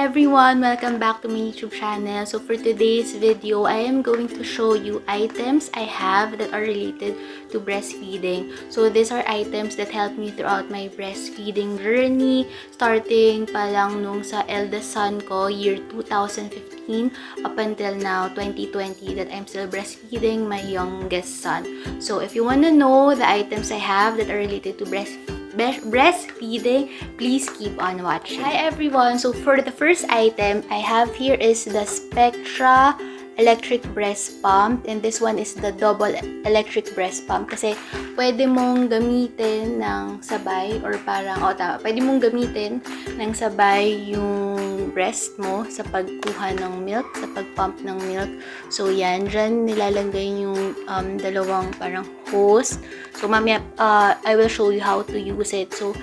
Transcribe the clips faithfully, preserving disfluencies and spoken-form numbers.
everyone! Welcome back to my YouTube channel. So for today's video, I am going to show you items I have that are related to breastfeeding. So these are items that helped me throughout my breastfeeding journey, starting pa lang nung sa eldest son ko, year two thousand fifteen, up until now, twenty twenty, that I'm still breastfeeding my youngest son. So if you want to know the items I have that are related to breastfeeding, breastfeeding, please keep on watching. Hi everyone! So for the first item I have here is the Spectra electric breast pump, and this one is the double electric breast pump kasi pwede mong gamitin ng sabay, or parang, o oh, tama, pwede mong gamitin ng sabay yung breast mo sa pagkuha ng milk, sa pagpump ng milk. So yan, dyan nilalagay yung um, dalawang parang hose. So mamaya, uh, I will show you how to use it. So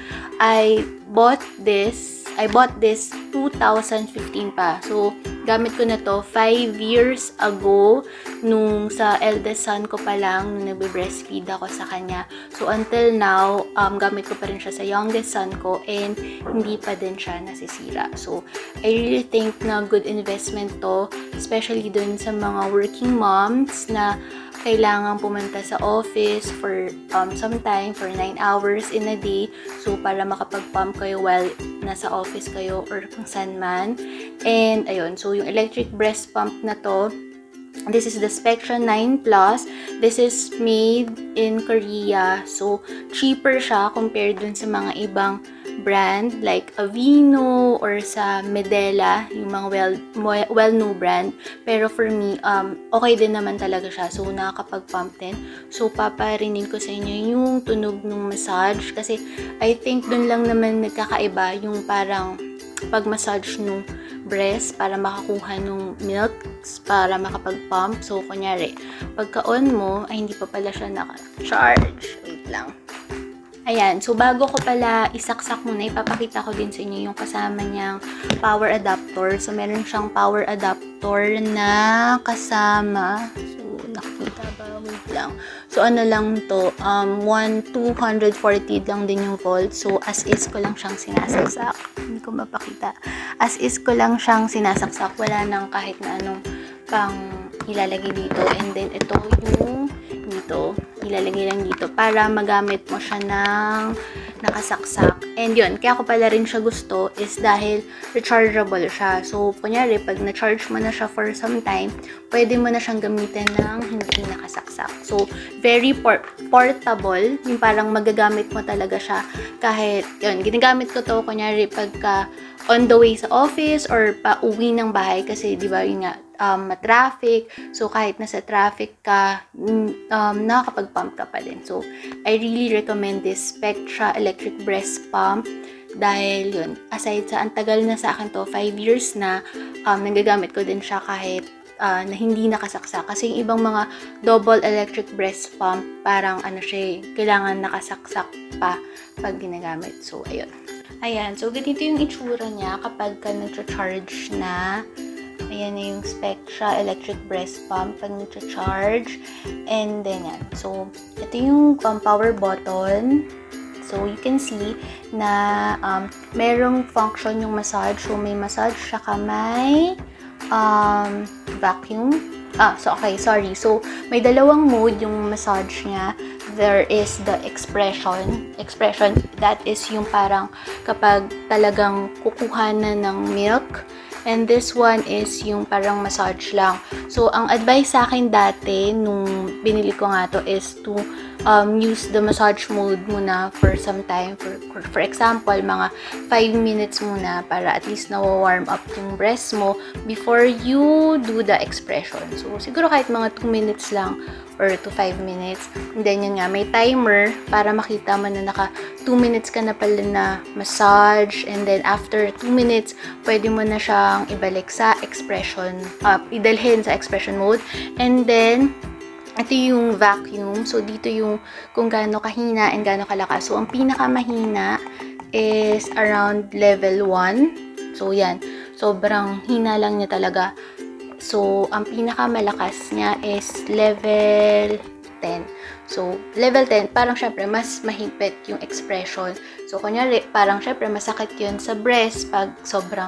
I bought this I bought this two thousand fifteen pa. So, gamit ko na to five years ago nung sa eldest son ko pa lang, nung nagbe-breastfeed ako sa kanya. So, until now, um, gamit ko pa rin siya sa youngest son ko and hindi pa din siya nasisira. So, I really think na good investment to, especially dun sa mga working moms na kailangan pumunta sa office for um, some time, for nine hours in a day. So, para makapag-pump kayo while nasa office kayo or kung saan man. And, ayun. So, yung electric breast pump na to, this is the Spectra nine plus. This is made in Korea. So, cheaper siya compared dun sa mga ibang brand like Aveeno or sa Medela, yung mga well well-known brand. Pero for me, um, okay din naman talaga siya. So, nakakapag-pump din. So, paparinin ko sa inyo yung tunog ng massage. Kasi, I think dun lang naman nagkakaiba yung parang pag-massage nung breast para makakuha nung milk, para makapag-pump. So, kunyari, pagka-on mo, ay hindi pa pala siya naka-charge. Wait lang. Ayan, so bago ko pala isaksak muna, ipapakita ko din sa inyo yung kasama niyang power adapter. So, meron siyang power adapter na kasama. So, nakita ba? Wait lang. So, ano lang to, um, one two forty lang din yung volt. So, as is ko lang siyang sinasaksak. Hindi ko mapakita. As is ko lang siyang sinasaksak. Wala nang kahit na anong pang ilalagay dito. And then, ito yung dito. Ilalagay lang dito para magamit mo siya ng nakasaksak. And yun, kaya ko pala rin siya gusto is dahil rechargeable siya. So, kunyari, pag na-charge mo na siya for some time, pwede mo na siyang gamitin ng hindi nakasaksak. So, very por portable. Yung parang magagamit mo talaga siya kahit, yun, ginagamit ko to, kunyari, pagka on the way sa office or pa uwi ng bahay kasi, di ba, yun nga, um, ma-traffic. So, kahit nasa traffic ka, um, nakakapag-pump ka pa din. So, I really recommend this Spectra electric breast pump dahil yun, aside sa, ang tagal na sa akin to, five years na, um, nagagamit ko din siya kahit uh, na hindi nakasaksak. Kasi yung ibang mga double electric breast pump, parang ano siya, kailangan nakasaksak pa pag ginagamit. So, ayun. Ayan, so ganito yung itsura niya kapag ka nag-charge na. Ayan na yung Spectra electric breast pump pag nag-charge. And then yan. So, ito yung um, power button. So, you can see na um, merong function yung massage. So, may massage siya kamay, um, vacuum. Ah, so okay, sorry. So, may dalawang mode yung massage niya. There is the expression. Expression, that is yung parang kapag talagang kukuha na ng milk. And this one is yung parang massage lang. So, ang advice sa akin dati, nung binili ko nga to, is to um, use the massage mode muna for some time. For, for, for example, mga five minutes muna para at least na-warm up yung breast mo before you do the expression. So, siguro kahit mga two minutes lang or to five minutes. And then, yun nga, may timer para makita mo na naka two minutes ka na pala na massage. And then, after two minutes, pwede mo na siyang ibalik sa expression, uh, idalhin sa expression mode. And then, ito yung vacuum. So, dito yung kung gaano kahina and gaano kalakas. So, ang pinakamahina is around level one. So, yan. Sobrang hina lang niya talaga. So, ang pinakamalakas niya is level ten. So, level ten, parang syempre, mas mahigpit yung expression. So, kunyari, parang syempre, masakit yun sa breast pag sobrang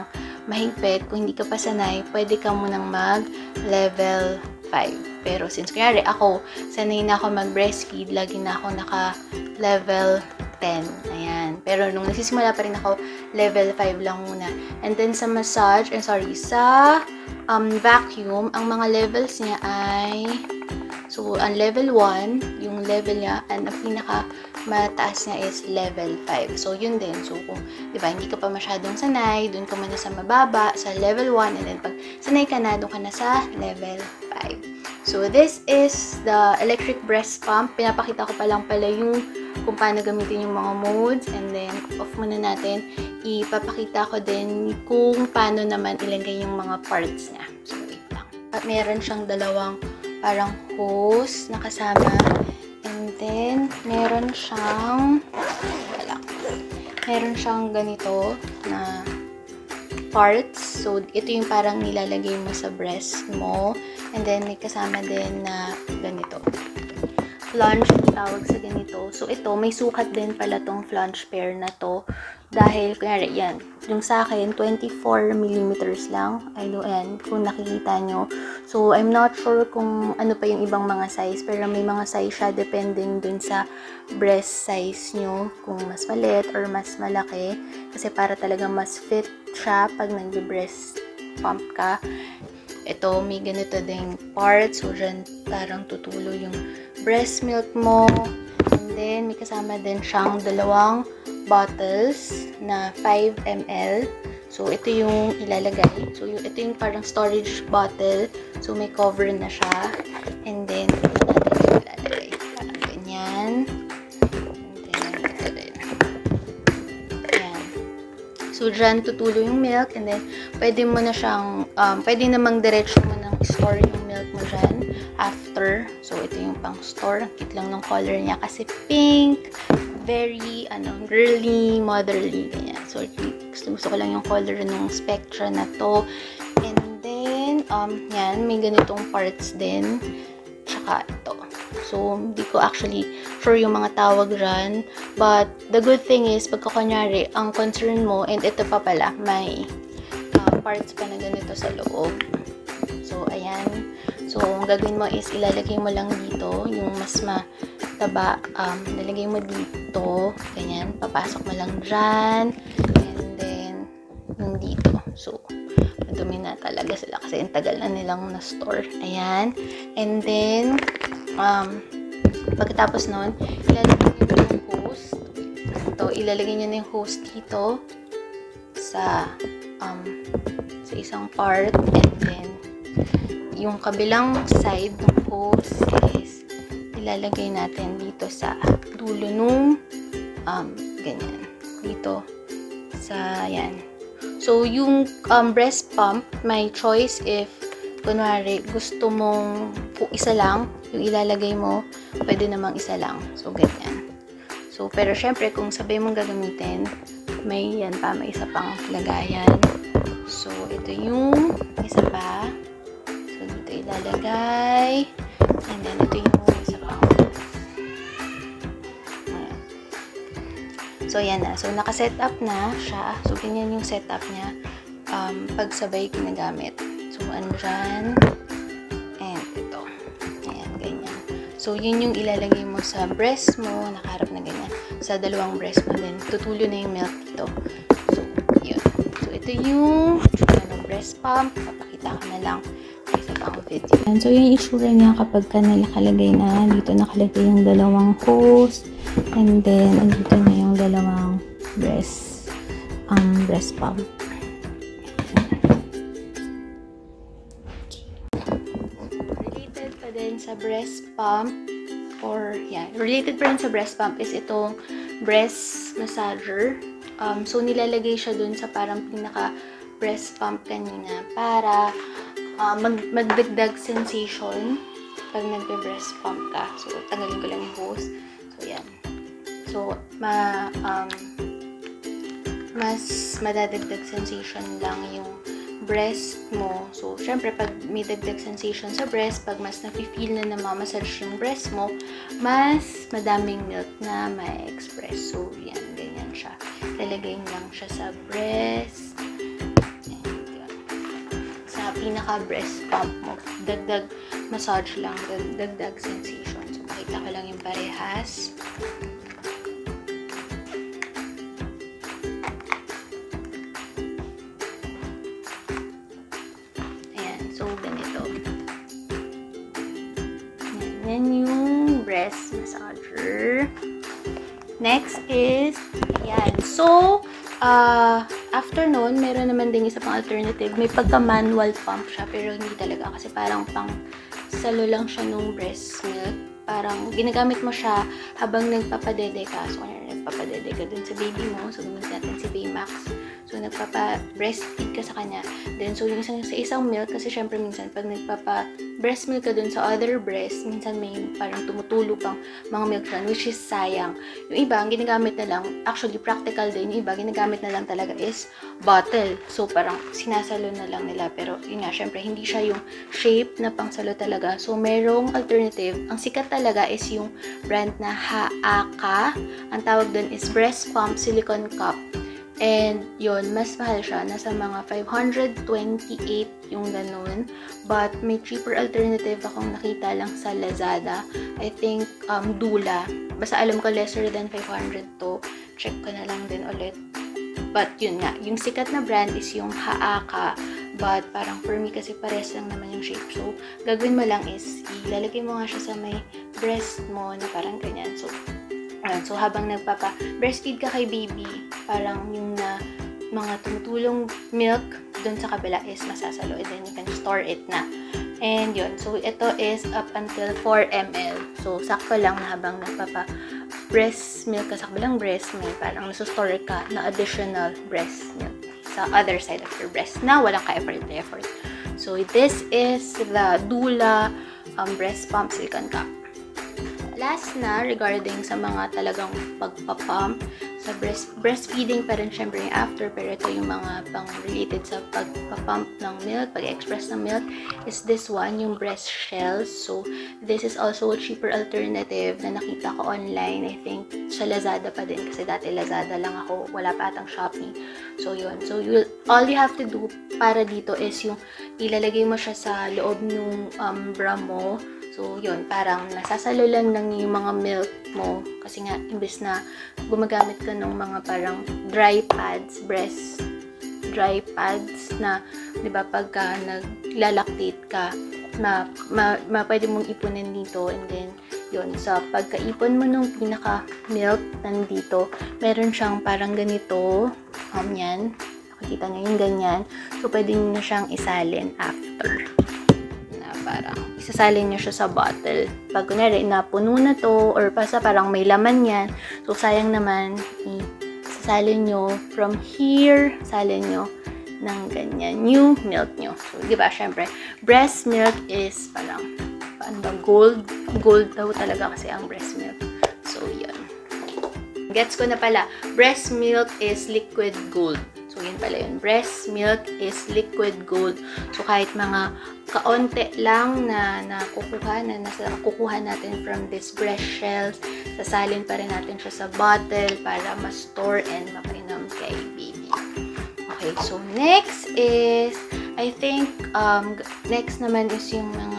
mahigpit, kung hindi ka pa sanay, pwede ka munang mag level five. Pero since kunyari ako, sanay na ako mag-breastfeed, lagi na ako naka-level ten. Ayan. Pero nung nagsisimula pa rin ako, level five lang muna. And then sa massage, eh, sorry, sa um, vacuum, ang mga levels niya ay, so, ang level one, yung level niya, and ang pinaka mataas niya is level five. So, yun din. So, kung, di ba, hindi ka pa masyadong sanay, dun ka muna sa mababa, sa level one, and then pag sanay ka na, dun ka na sa level five. So, this is the electric breast pump. Pinapakita ko pa lang pala yung kung paano gamitin yung mga modes, and then, off muna natin. Ipapakita ko din kung paano naman ilagay yung mga parts niya. So, wait lang. At meron siyang dalawang parang hose na kasama. And then, meron siyang, wala, meron siyang ganito na parts. So, ito yung parang nilalagay mo sa breast mo. And then, may kasama din na ganito. Flange, tawag sa ganito. So, ito, may sukat din pala tong flange pair na to. Dahil, kunyari, yan. Yung sa akin, twenty-four millimeters lang. Ay, ayan, kung nakikita nyo. So, I'm not sure kung ano pa yung ibang mga size. Pero may mga size siya depending dun sa breast size nyo. Kung mas maliit or mas malaki. Kasi para talaga mas fit siya pag nag-breast pump ka. Ito, may ganito ding parts. So, dyan parang tutulo yung breast milk mo. And then, may kasama din siyang dalawang bottles na five milliliters. So, ito yung ilalagay. So, yung, ito yung parang storage bottle. So, may cover na siya. And then, ito natin yung ilalagay. Parang ganyan. And then, ito din. Ayan. So, dyan tutulo yung milk. And then, pwede mo na siyang, um, pwede namang diretso mo nang store yung milk mo dyan after. So, ito yung pang store. Ang cute lang ng color niya kasi pink. Very, ano, girly, motherly, ganyan. So, gusto, gusto ko lang yung color ng Spectra na to. And then, um, yan, may ganitong parts din. Tsaka ito. So, hindi ko actually sure yung mga tawag dyan. But, the good thing is, pagka kunyari, ang concern mo, and ito pa pala, may uh, parts pa na ganito sa loob. So, ayan. So, ang gagawin mo is, ilalagay mo lang dito, yung mas mataba, um, nalagay mo dito, ganyan, papasok mo lang dyan, and then, yung dito. So, madumi na talaga sila kasi ang tagal na nilang na-store. Ayan. And then, um, pagkatapos nun, ilalagay nyo yung host. Ito, ilalagay nyo na yung host dito sa, um, sa isang part, and then, yung kabilang side ng hose is ilalagay natin dito sa dulo nung um, ganyan. Dito sa, yan. So, yung um, breast pump, may choice if kunwari gusto mong isa lang, yung ilalagay mo, pwede namang isa lang. So, ganyan. So, pero syempre, kung sabay mong gagamitin, may yan pa, may isa pang lagayan. So, ito yung isa pa. So, dito ilalagay. And then, ito yung isa pang. Ayan. So, yan na. So, naka-set up na siya. So, ganyan yung setup niya um, pag sabay ginagamit. So, andyan. And ito. Ayan, ganyan. So, yun yung ilalagay mo sa breast mo. Nakaharap na ganyan. Sa dalawang breast mo din. Tutulo na yung milk dito. So, yun. So, ito yung ano, breast pump. Papakita ko na lang. Video. So, yung itsura niya kapag ka nakalagay na, dito nakalagay yung dalawang hose, and then, andito na yung dalawang breast, um, breast pump. Related pa din sa breast pump, or, yeah, related pa rin sa breast pump is itong breast massager. Um, so, nilalagay siya dun sa parang pinaka breast pump kanina para Uh, mag magdagdag sensation pag nagbe-breast pump ka. So, tanggalin ko lang yung hose. So, yan. So, ma, um, mas madadagdag sensation lang yung breast mo. So, syempre, pag may dagdag sensation sa breast, pag mas nafe-feel na namamassage yung breast mo, mas madaming milk na may express. So, yan. Ganyan siya. Lalagay lang siya sa breast. Ayan. pinaka-breast pump mo. Dagdag massage lang, dagdag sensation. So, makita ko lang yung parehas. Ayan, so ganito. Ayan, yan yung breast massager. Next is, ayan. So, uh, after nun, meron naman din isa pang alternative. May pagka-manual pump siya, pero hindi talaga. Kasi parang pang salo lang siya nung breast milk. Parang ginagamit mo siya habang nagpapadede ka. So, kung nagpapadede ka dun sa baby mo, so gamitin natin si Baymax. So, nagpapa-breastfeed ka sa kanya. Then, so yung isang, sa isang milk, kasi syempre minsan, pag nagpapa-breast milk ka dun sa other breast, minsan may parang tumutulo pang mga milk dyan, which is sayang. Yung iba, ang ginagamit na lang, actually, practical din, yung iba, ginagamit na lang talaga is bottle. So, parang sinasalo na lang nila. Pero, yun nga, syempre, hindi siya yung shape na pangsalo talaga. So, merong alternative. Ang sikat talaga is yung brand na Haaka. Ang tawag dun is Breast Pump Silicone Cup. And yun, mas mahal siya. Nasa mga five hundred twenty-eight yung ganun. But may cheaper alternative akong nakita lang sa Lazada. I think um, Dula. Basta alam ko lesser than five hundred to. Check ko na lang din ulit. But yun nga, yung sikat na brand is yung Haaka. But parang for me kasi pares lang naman yung shape. So, gagawin mo lang is ilalagay mo nga siya sa may breast mo na parang ganyan. So, ayan. So, habang nagpapa-breastfeed ka kay baby, parang yung na mga tumutulong milk dun sa kabila is masasalo. And then, you can store it na. And yun. So, ito is up until four milliliters. So, sakto lang na habang nagpapa-breast milk ka sa kabilang breast, may parang nasustore ka na additional breast milk sa other side of your breast na walang ka-effort na effort. So, this is the Dula um, Breast Pump Silicone Cup. Last na, regarding sa mga talagang pagpapump, sa breast, breastfeeding pa rin syempre yung after, pero ito yung mga pang related sa pagpapump ng milk, pag-express ng milk, is this one, yung breast shells. So, this is also a cheaper alternative na nakita ko online. I think sa Lazada pa din, kasi dati Lazada lang ako, wala pa atang Shopee. So, yun. So, you all you have to do para dito is yung ilalagay mo siya sa loob ng um, bra mo. So, yun, parang nasasalo lang ng yung mga milk mo. Kasi nga, imbes na gumagamit ka ng mga parang dry pads, breast dry pads na, di ba, pagka naglalactate ka, ma, ma, ma, pwede mong ipunin dito. And then, yun, sa so, pagkaipon mo nung pinaka-milk nandito, meron siyang parang ganito. Um, yan. Nakikita nyo yung ganyan. So, pwede nyo na siyang isalin after. Parang isasalin nyo siya sa bottle. Pag kunwari, napuno na to, or basta parang may laman yan, so sayang naman, isasalin nyo from here, salin nyo ng ganyan, yung milk nyo. So, di ba, syempre, breast milk is parang, paano ba, gold? Gold daw talaga kasi ang breast milk. So, yun. Gets ko na pala, breast milk is liquid gold. So, yun pala yun. Breast milk is liquid gold. So, kahit mga kaunti lang na nakukuha, na nasa, nakukuha natin from this breast shells, sasalin pa rin natin siya sa bottle para ma-store and mapainom kay baby. Okay, so next is, I think, um, next naman is yung mga,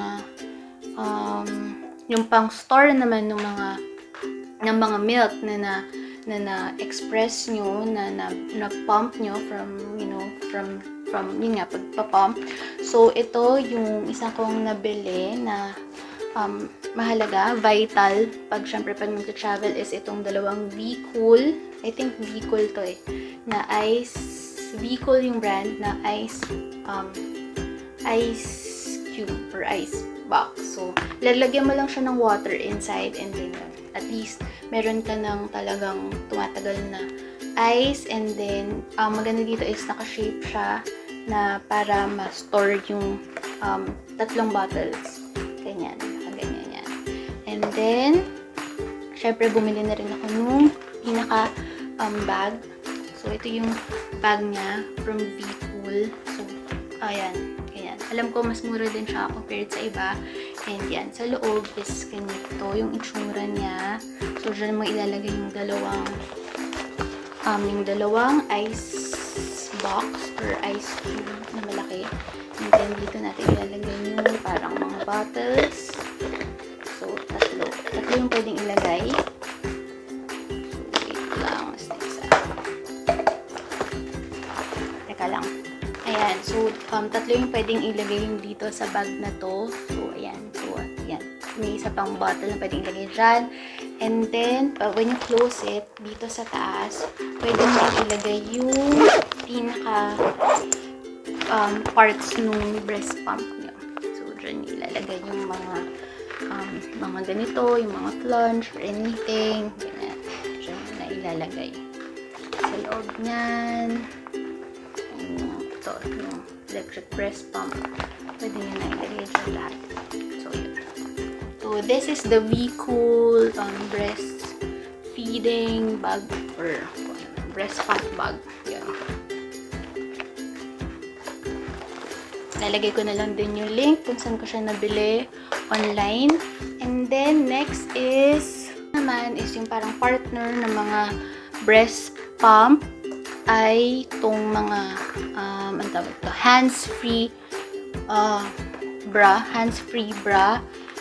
um, yung pang-store naman ng mga, ng mga milk na na, na na-express nyo, na na-pump nyo from, you know, from, from, yun nga, pagpa-pump. So, ito yung isa kong nabili na um, mahalaga, vital, pag syempre pag mag-travel is itong dalawang V-Cool. I think V-Cool to eh, na ice, V-Cool yung brand, na ice, um, ice cube or ice box. So, lalagyan mo lang siya ng water inside and then at least meron ka ng talagang tumatagal na ice. And then, um, maganda dito is naka-shape siya na para ma-store yung um, tatlong bottles. Ganyan. Naka-ganyan yan. And then, syempre, bumili na rin ako nung pinaka um, bag. So, ito yung bag niya from V-Cool. So, ayan. Ganyan. Alam ko, mas mura din siya compared sa iba. And yan, sa loob is ganito yung itsura niya. So, dyan mo ilalagay yung dalawang um, yung dalawang ice box or ice cube na malaki. And then, dito natin ilalagay yung parang mga bottles. So, tatlo. Tatlo yung pwedeng ilagay. So, wait lang. Teka lang. Ayan. So, um, tatlo yung pwedeng ilagay yung dito sa bag na to. So, ayan. So, ayan. May isa pang bottle na pwedeng ilagay dyan. And then, uh, when you close it, dito sa taas, pwede mo ilagay yung pinaka um, parts nung breast pump nyo. So, dyan ilalagay yung mga um, mga ganito, yung mga flange or anything. Ganyan. Dyan na ilalagay. Sa loob niyan, yung, ito, yung electric breast pump. Pwede nyo na ilagay dyan lahat. So, yun. So, this is the V-Cool um, breast feeding bag or breast pump bag. Yan. Lalagay ko na lang din yung link kung saan ko siya nabili online. And then, next is, naman is yung parang partner ng mga breast pump ay itong mga um, ang tawag ito, hands-free uh, bra, hands-free bra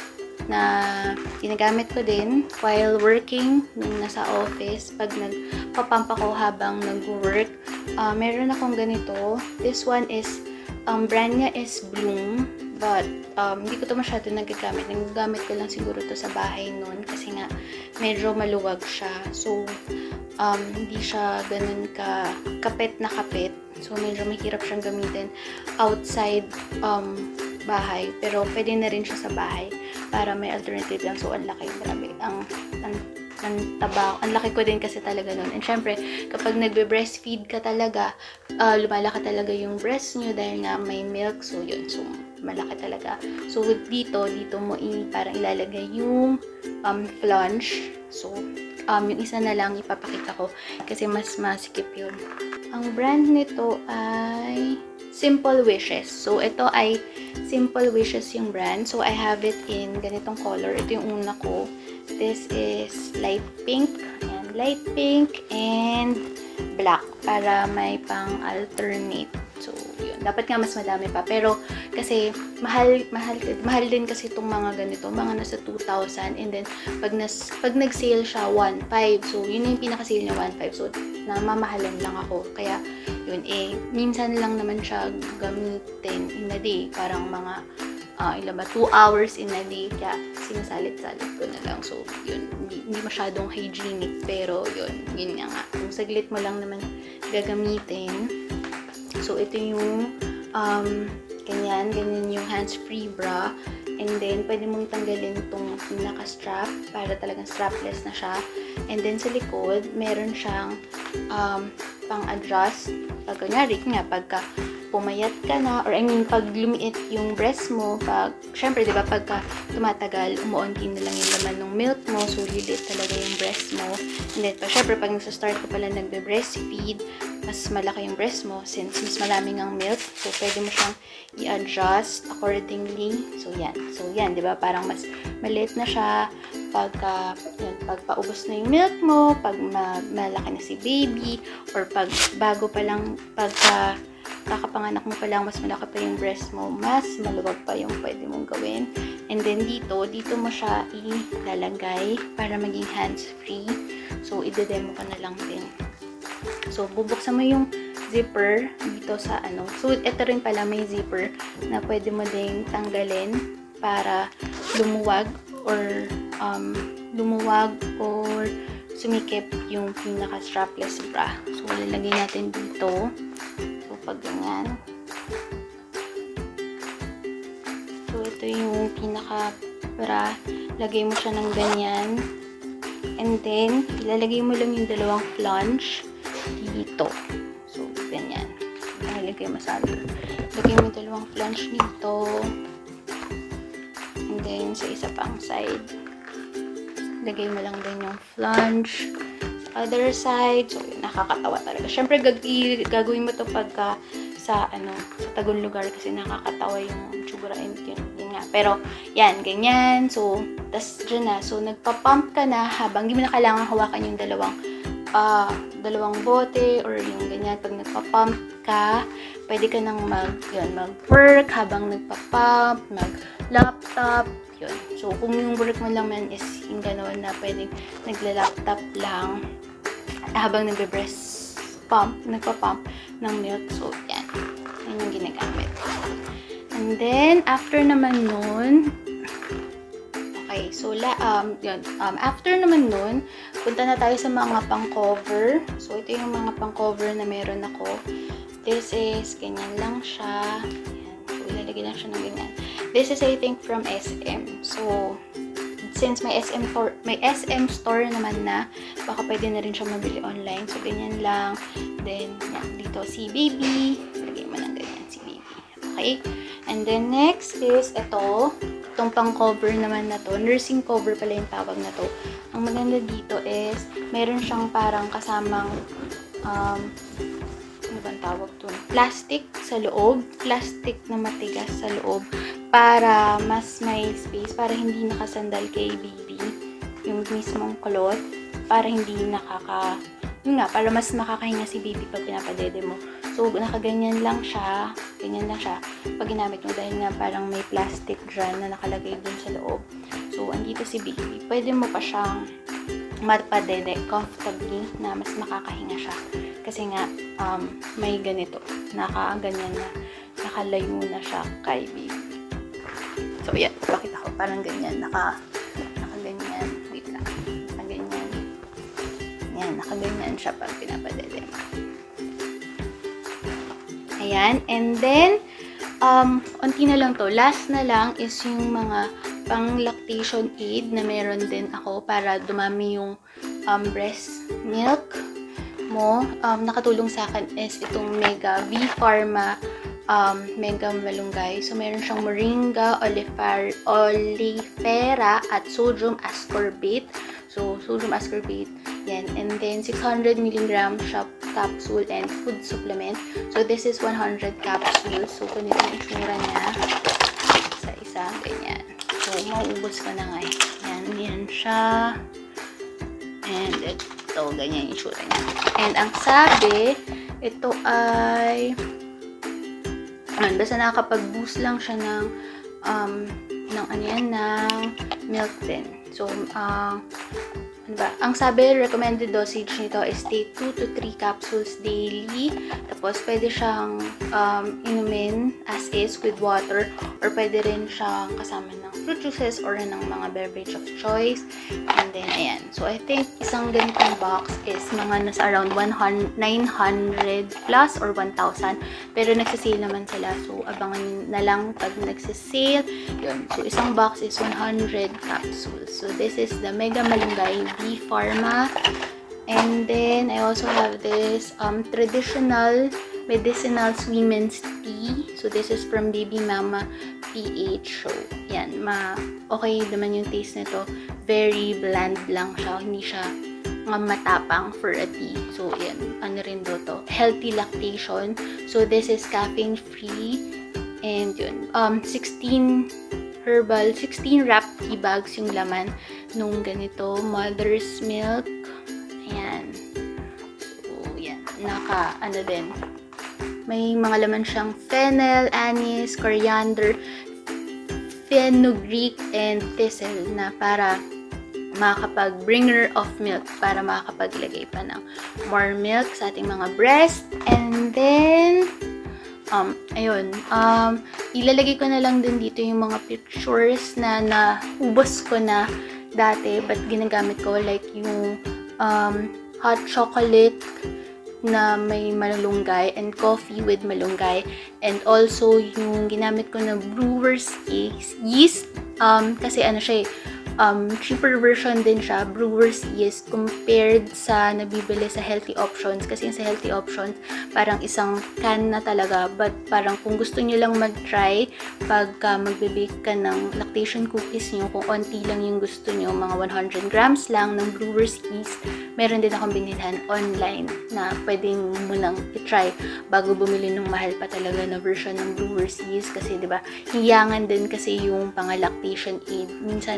na ginagamit ko din while working nung nasa office. Pag nagpapump ako habang nag-work, uh, meron akong ganito. This one is, um, brand niya is Bloom, but um, hindi ko to masyado nagagamit. Nagagamit ko lang siguro to sa bahay noon kasi nga medyo maluwag siya. So, um, hindi siya ganun ka kapit na kapit. So, medyo mahirap siyang gamitin outside um, bahay. Pero, pwede na rin siya sa bahay para may alternative lang. So, ang laki. Grabe. Ang, ang, ang taba. Ang laki ko din kasi talaga nun. And syempre, kapag nagbe-breastfeed ka talaga, uh, lumalaki talaga yung breast nyo dahil nga may milk. So, yun. So, malaki talaga. So, with dito, dito mo i, parang ilalagay yung um, flange. So, um, yung isa na lang ipapakita ko kasi mas masikip yun. Ang brand nito ay Simple Wishes. So, ito ay Simple Wishes yung brand. So, I have it in ganitong color. Ito yung una ko. This is light pink. Ayan, light pink and black para may pang-alternate. So, yun. Dapat nga mas madami pa. Pero, kasi, mahal, mahal, mahal din kasi itong mga ganito. Mga nasa two thousand. And then, pag, nas, pag nag-sale siya, one five. So, yun yung pinaka-sale niya, one five. So, namamahalan lang ako. Kaya, yun eh, minsan lang naman siya gamitin in a day. Parang mga, uh, ilan ba, two hours in a day. Kaya, sinasalit-salit ko na lang. So, yun, hindi, hindi masyadong hygienic. Pero, yun, yun nga nga. Kung saglit mo lang naman gagamitin. So, ito yung, um, ganyan, ganyan yung hands-free bra. And then, pwede mong tanggalin itong pinaka-strap para talagang strapless na siya. And then, sa likod, meron siyang um, pang-adjust. Pag, kunyari, nga, pagka pumayat ka na, or I mean, pag lumiit yung breast mo, pag, syempre, di ba, pagka tumatagal, umuunti na lang yung laman ng milk mo, so, lilit talaga yung breast mo. And then, pag, syempre, pag nasa-start ko pala nagbe-breastfeed, mas malaki yung breast mo, since mas maraming ang milk, so, pwede mo siyang i-adjust accordingly. So, yan. So, yan, di ba, parang mas maliit na siya, pagka, yun, pag paubos na yung milk mo, pag ma malaki na si baby, or pag bago pa lang, pagka kakapanganak mo pa lang, mas malaki pa yung breast mo, mas maluwag pa yung pwede mong gawin. And then dito, dito mo siya ilalagay para maging hands-free. So, ide-demo ka na lang din. So, bubuksan mo yung zipper dito sa ano. So, ito rin pala may zipper na pwede mo ding tanggalin para lumuwag or um, lumuwag or sumikip yung pinaka-strapless bra. So, lalagay natin dito. So, pag ganyan. So, ito yung pinaka-bra. Lagay mo siya ng ganyan. And then, ilalagay mo lang yung dalawang flange dito. So, ganyan. Ilalagay mo sa atin. Lagay mo yung dalawang flange dito. And then, sa isa pang side, lagay mo lang din yung flange sa other side. So, nakakatawa talaga. Siyempre, gag gagawin mo to pagka sa, ano, sa tagong lugar kasi nakakatawa yung tsura and yun, yun nga. Pero, yan, ganyan. So, tas dyan na. So, nagpa-pump ka na habang hindi mo na kailangan hawakan yung dalawang uh, dalawang bote or yung ganyan, pag nagpa-pump ka, pwede ka nang mag, yun, mag-work habang nagpa-pump, mag-laptop, yun. So, kung yung work mo lang man is yung gano'n na pwedeng nagla-laptop lang habang nagbe-breast pump, nagpa-pump ng milk. So, yan. Yan yung ginagamit. And then, after naman nun, okay, so, la, um, yun, um, after naman nun, punta na tayo sa mga pang-cover. So, ito yung mga pang-cover na meron ako. This is, ganyan lang siya. Ayan. So, ilalagay lang siya ng ganyan. This is, I think, from S M. So, since may S M store, may S M store naman na, baka pwede na rin siya mabili online. So, ganyan lang. Then, yan, dito, si baby. Lagay mo ng ganyan, si baby. Okay? And then, next is ito. Itong pang-cover naman na to. Nursing cover pala yung tawag na to. Ang maganda dito is, meron siyang parang kasamang, um, ano ba ang tawag to? Plastic sa loob. Plastic na matigas sa loob. Para mas may space. Para hindi nakasandal kay baby. Yung mismong cloth. Para hindi nakaka... Yun nga, para mas makakahinga si baby pag pinapadede mo. So, nakaganyan lang siya. Ganyan lang siya. Pag ginamit mo, dahil nga parang may plastic dyan na nakalagay dun sa loob. So, andito si baby. Pwede mo pa siyang mapadede comfortably na mas makakahinga siya. Kasi nga, um, may ganito. Nakaganyan na. Nakalayo na siya kay baby. So, yan. Pakita ko. Parang ganyan. Naka, nakaganyan. Wait lang. Nakaganyan. Yan. Nakaganyan siya pag pinapadede mo. Ayan. And then, um, unti na lang to. Last na lang is yung mga pang lactation aid na meron din ako para dumami yung um, breast milk mo. Um, nakatulong sa akin is itong Mega V Pharma um, Mega Malunggay. So, meron siyang moringa, olifera, olifera at sodium ascorbate. So, sodium ascorbate. Yan. And then, six hundred milligram siya capsule and food supplement. So, this is one hundred capsules. So, ganito yung itsura niya. Sa isa, ganyan. So, mauubos ka na nga eh. Yan, yan siya. And ito, ganyan yung itsura niya. And ang sabi, ito ay, ano, basta nakakapag-boost lang siya ng, um, ng ano yan, ng milk din. So, uh, ano ba? Ang sabi, recommended dosage nito is take two to three capsules daily. Tapos, pwede siyang um, inumin as is with water or pwede rin siyang kasama ng fruit juices or ng mga beverage of choice. And then, ayan. So, I think isang ganitong box is mga nasa around nine hundred plus or one thousand. Pero nagsisale naman sila. So, abangan na lang pag nagsisale. Yun. So, isang box is one hundred capsules. So, this is the Mega Malunggay V Pharma. And then, I also have this um, traditional medicinal women's tea. So, this is from Baby Mama P H. So, yan. Ma okay naman yung taste nito. Very bland lang siya. Hindi siya uh, matapang for a tea. So, yan. Ano rin do to? Healthy lactation. So, this is caffeine-free. And yun. Um, sixteen herbal, sixteen wrapped tea bags yung laman nung ganito, mother's milk. Ayan. So, yan. Naka, ano din. May mga laman siyang fennel, anise, coriander, fenugreek, and thistle na para makakapag-bringer of milk, para makakapaglagay pa ng more milk sa ating mga breast. And then, Um, ayun, um, ilalagay ko na lang din dito yung mga pictures na naubos ko na dati, but ginagamit ko, like yung um, hot chocolate na may malunggay and coffee with malunggay, and also yung ginamit ko na brewer's yeast, um, kasi ano siya eh, Um, cheaper version din siya, brewer's yeast, compared sa nabibili sa healthy options. Kasi sa healthy options, parang isang can na talaga. But parang kung gusto nyo lang mag-try, pagka magbe-bake ka ng lactation cookies nyo, kung onti lang yung gusto nyo, mga one hundred grams lang ng brewer's yeast, meron din akong binilhan online na pwedeng mo nang i-try bago bumili ng mahal pa talaga na version ng brewer's yeast. Kasi diba, hiyangan din kasi yung pang-lactation aid. Minsan,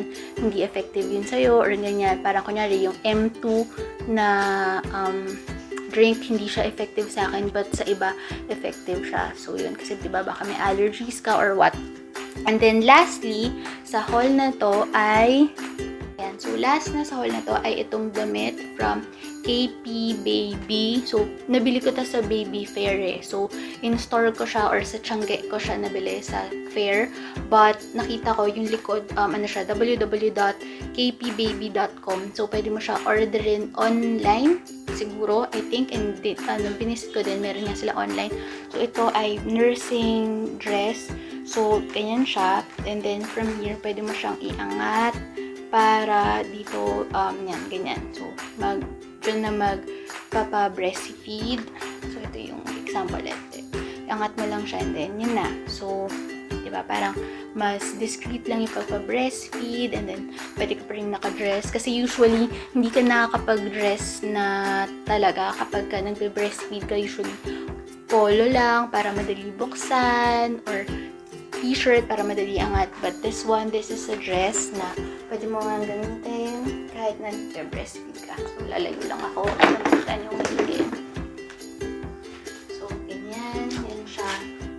hindi effective yun sa'yo or ganyan. Parang kunyari yung M two na um, drink, hindi siya effective sa akin, but sa iba, effective siya. So, yun. Kasi, diba, baka may allergies ka or what. And then, lastly, sa haul na to ay, yan. So, last na sa haul na to ay itong damit from K P Baby. So, nabili ko ta sa Baby Fair eh. So, in-store ko siya or sa Tiangge ko siya nabili sa fair. But, nakita ko yung likod, um, ano siya, w w w dot k p baby dot com. So, pwede mo siya orderin online. Siguro, I think, and di, ano, binisit ko din, meron nga sila online. So, ito ay nursing dress. So, ganyan siya. And then, from here, pwede mo siyang iangat para dito, um, yan, ganyan. So, mag, dyan na magpapa-breastfeed. So, ito yung example. Ito. Iangat mo lang siya and then, yun na. So, diba, parang mas discreet lang yung pagpa-breastfeed and then, pwede ka pa rin naka-dress. Kasi usually, hindi ka nakakapag-dress na talaga kapag ka nagbe-breastfeed ka. Usually, polo lang para madali buksan or t-shirt para madali angat. But this one, this is a dress na pwede mo nga gamitin kahit na nagbe-breastfeed ka. So, lalayo lang ako at nabutan yung magiging. So, ganyan. Yan siya.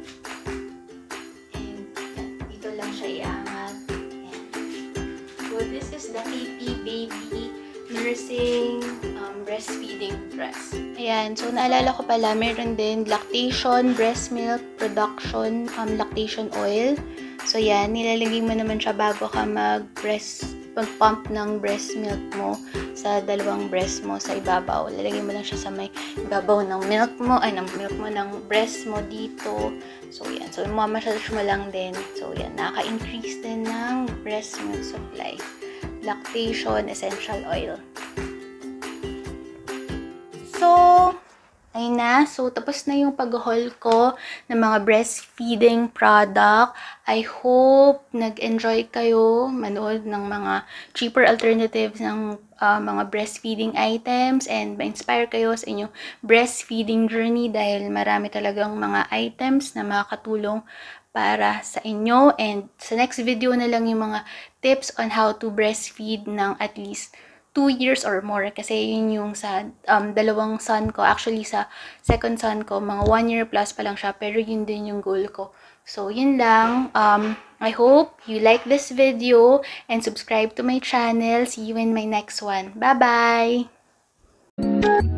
And, yan. Dito lang siya iangat. Yan. So, this is the K P Baby nursing um, breastfeeding dress. Ayan. So, naalala ko pala, meron din lactation, breast milk, production, um, lactation oil. So, yan. Nilalagay mo naman siya bago ka mag-breast, mag-pump ng breast milk mo sa dalawang breast mo sa ibabaw. Lalagay mo lang siya sa may ibabaw ng milk mo, ay, ng milk mo, ng breast mo dito. So, yan. So, mamassage mo lang din. So, yan. Nakaka-increase din ng breast milk supply. Lactation essential oil. So, ayun na. So, tapos na yung pag-haul ko ng mga breastfeeding product. I hope nag-enjoy kayo manood ng mga cheaper alternatives ng uh, mga breastfeeding items and ma-inspire kayo sa inyong breastfeeding journey dahil marami talagang mga items na makakatulong para sa inyo. And sa next video na lang yung mga tips on how to breastfeed ng at least two years or more. Kasi yun yung sa um, dalawang son ko. Actually, sa second son ko, mga one year plus pa lang siya. Pero yun din yung goal ko. So, yun lang. Um, I hope you like this video and subscribe to my channel. See you in my next one. Bye-bye!